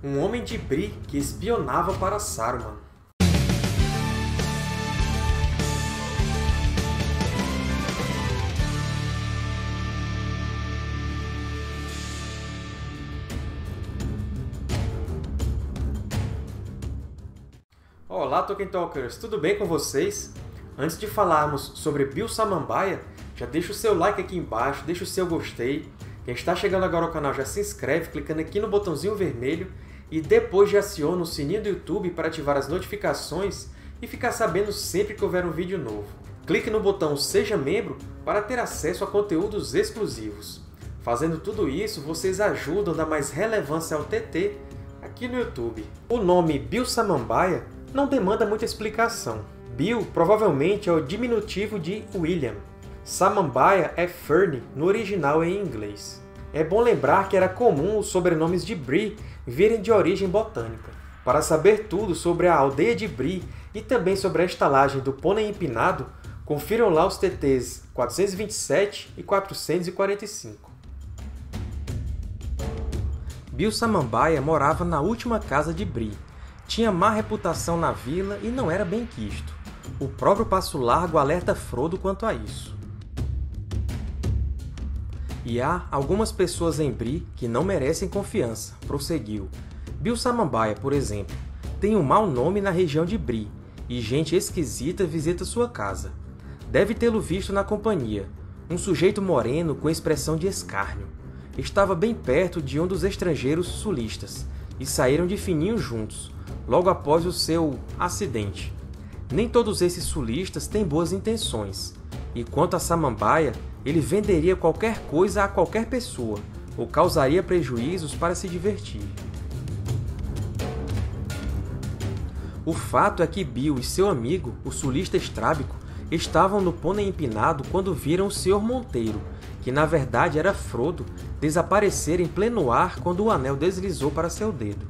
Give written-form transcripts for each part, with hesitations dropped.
um homem de Bree que espionava para Saruman. Olá, Tolkien Talkers! Tudo bem com vocês? Antes de falarmos sobre Bill Samambaia, já deixa o seu like aqui embaixo, deixa o seu gostei. Quem está chegando agora ao canal já se inscreve clicando aqui no botãozinho vermelho e depois já aciona o sininho do YouTube para ativar as notificações e ficar sabendo sempre que houver um vídeo novo. Clique no botão Seja Membro para ter acesso a conteúdos exclusivos. Fazendo tudo isso, vocês ajudam a dar mais relevância ao TT aqui no YouTube. O nome Bill Samambaia não demanda muita explicação. Bill provavelmente é o diminutivo de William. Samambaia é Fern no original em inglês. É bom lembrar que era comum os sobrenomes de Bree virem de origem botânica. Para saber tudo sobre a aldeia de Bree e também sobre a estalagem do Pônei Empinado, confiram lá os TTs 427 e 445. Bill Samambaia morava na última casa de Bree. Tinha má reputação na vila e não era bem quisto. O próprio Passo Largo alerta Frodo quanto a isso. E há algumas pessoas em Bree que não merecem confiança, prosseguiu. Bill Samambaia, por exemplo, tem um mau nome na região de Bree, e gente esquisita visita sua casa. Deve tê-lo visto na companhia, um sujeito moreno com expressão de escárnio. Estava bem perto de um dos estrangeiros sulistas, e saíram de fininho juntos, logo após o seu acidente. Nem todos esses sulistas têm boas intenções, e quanto a Samambaia, ele venderia qualquer coisa a qualquer pessoa, ou causaria prejuízos para se divertir. O fato é que Bill e seu amigo, o sulista estrábico, estavam no Pônei Empinado quando viram o Sr. Monteiro, que na verdade era Frodo, desaparecer em pleno ar quando o anel deslizou para seu dedo.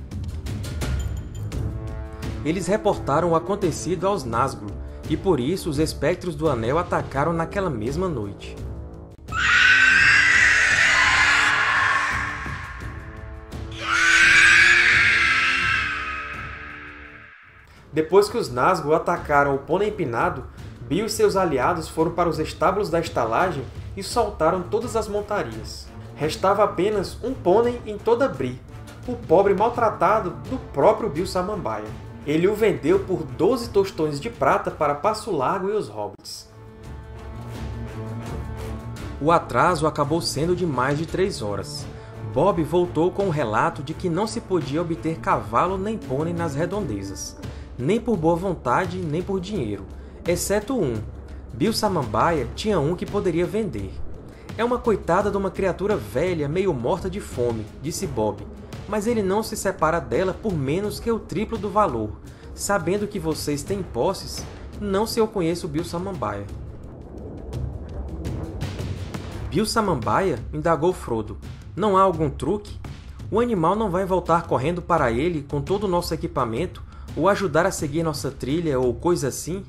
Eles reportaram o acontecido aos Nazgûl, e por isso os espectros do Anel atacaram naquela mesma noite. Depois que os Nazgûl atacaram o Pônei Empinado, Bill e seus aliados foram para os estábulos da estalagem e soltaram todas as montarias. Restava apenas um pônei em toda Bree, o pobre maltratado do próprio Bill Samambaia. Ele o vendeu por 12 tostões de prata para Passo Largo e os Hobbits. O atraso acabou sendo de mais de 3 horas. Bob voltou com o relato de que não se podia obter cavalo nem pônei nas redondezas, nem por boa vontade nem por dinheiro, exceto um. Bill Samambaia tinha um que poderia vender. É uma coitada de uma criatura velha meio morta de fome, disse Bob. Mas ele não se separa dela por menos que o triplo do valor. Sabendo que vocês têm posses, não se eu conheço Bill Samambaia. Bill Samambaia? Indagou Frodo. Não há algum truque? O animal não vai voltar correndo para ele com todo o nosso equipamento, ou ajudar a seguir nossa trilha, ou coisa assim?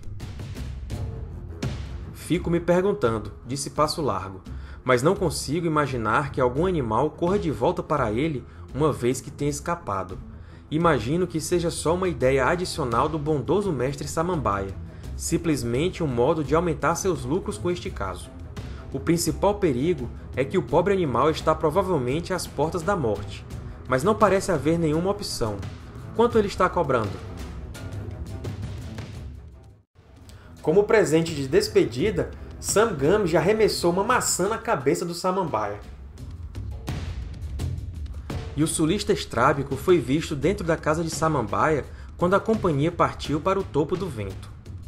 Fico me perguntando, disse Passo Largo, mas não consigo imaginar que algum animal corra de volta para ele uma vez que tenha escapado. Imagino que seja só uma ideia adicional do bondoso mestre Samambaia, simplesmente um modo de aumentar seus lucros com este caso. O principal perigo é que o pobre animal está provavelmente às portas da morte, mas não parece haver nenhuma opção. Quanto ele está cobrando? Como presente de despedida, Sam Gamgee arremessou uma maçã na cabeça do Samambaia. E o sulista estrábico foi visto dentro da casa de Samambaia quando a companhia partiu para o topo do vento.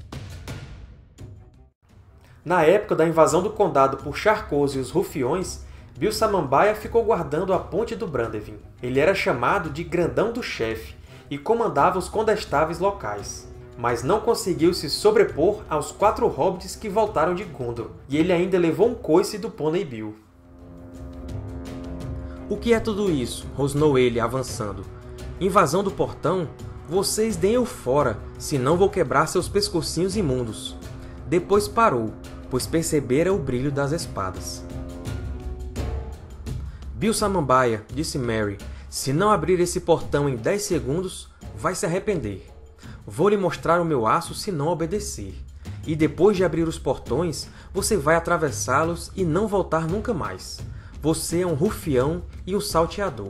Na época da invasão do condado por Charcoz e os Rufiões, Bill Samambaia ficou guardando a ponte do Brandevin. Ele era chamado de Grandão do Chefe e comandava os condestáveis locais, mas não conseguiu se sobrepor aos 4 hobbits que voltaram de Gondor, e ele ainda levou um coice do Pônei Bill. O que é tudo isso? Rosnou ele, avançando. Invasão do portão? Vocês deem-o fora, senão vou quebrar seus pescocinhos imundos. Depois parou, pois percebera o brilho das espadas. Bill Samambaia, disse Merry, Se não abrir esse portão em 10 segundos, vai se arrepender. Vou lhe mostrar o meu aço se não obedecer. E depois de abrir os portões, você vai atravessá-los e não voltar nunca mais. Você é um rufião e um salteador.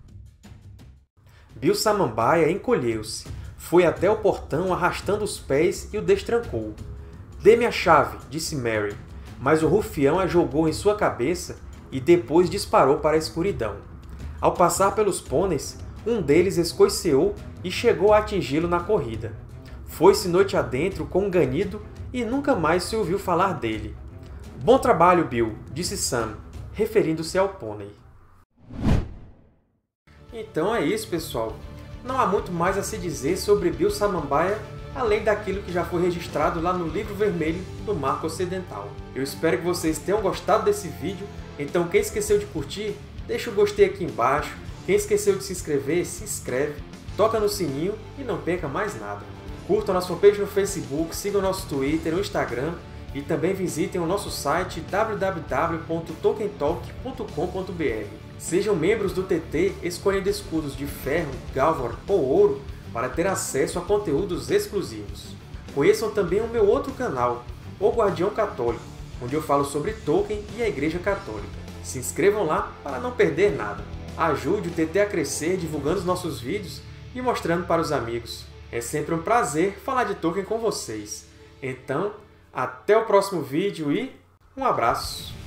Bill Samambaia encolheu-se, foi até o portão arrastando os pés e o destrancou. Dê-me a chave, disse Mary, mas o rufião a jogou em sua cabeça e depois disparou para a escuridão. Ao passar pelos pôneis, um deles escoiceou e chegou a atingi-lo na corrida. Foi-se noite adentro com um ganido e nunca mais se ouviu falar dele. Bom trabalho, Bill, disse Sam, referindo-se ao pônei. Então é isso, pessoal. Não há muito mais a se dizer sobre Bill Samambaia, além daquilo que já foi registrado lá no Livro Vermelho do Marco Ocidental. Eu espero que vocês tenham gostado desse vídeo, então quem esqueceu de curtir, deixa o gostei aqui embaixo, quem esqueceu de se inscrever, se inscreve, toca no sininho e não perca mais nada. Curtam a nossa fanpage no Facebook, sigam o nosso Twitter e o Instagram e também visitem o nosso site www.tolkientalk.com.br. Sejam membros do TT escolhendo escudos de ferro, Galvor ou ouro para ter acesso a conteúdos exclusivos. Conheçam também o meu outro canal, O Guardião Católico, onde eu falo sobre Tolkien e a Igreja Católica. Se inscrevam lá para não perder nada. Ajude o TT a crescer divulgando os nossos vídeos e mostrando para os amigos. É sempre um prazer falar de Tolkien com vocês. Então, até o próximo vídeo e um abraço!